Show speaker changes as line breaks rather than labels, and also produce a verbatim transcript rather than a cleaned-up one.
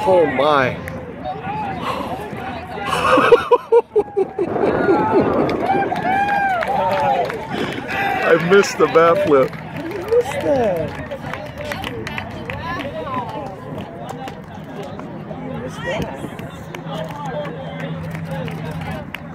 Oh my. I missed the backflip.
You missed that. You missed that.